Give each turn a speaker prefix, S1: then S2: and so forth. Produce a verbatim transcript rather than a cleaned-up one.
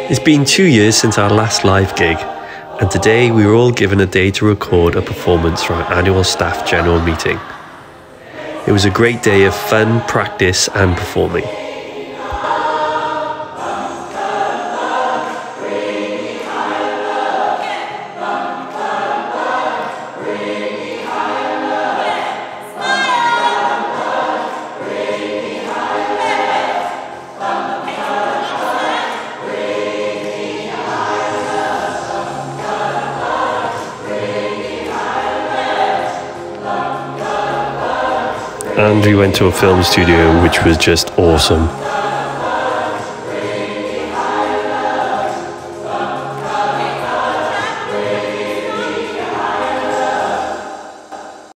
S1: It's been two years since our last live gig, and today we were all given a day to record a performance for our annual staff general meeting. It was a great day of fun, practice and performing. And we went to a film studio, which was just awesome.